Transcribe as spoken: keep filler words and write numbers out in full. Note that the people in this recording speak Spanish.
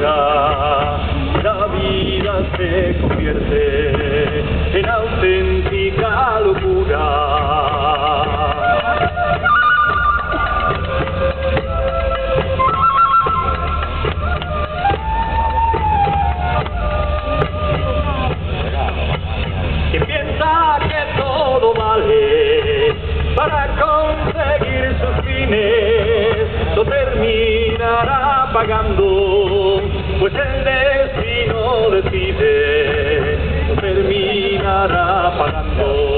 amargura, la vida se convierte en auténtica locura. Quien piensa que todo vale para conseguir sus fines, lo terminará pagando, pues el destino decide, lo terminará pagando.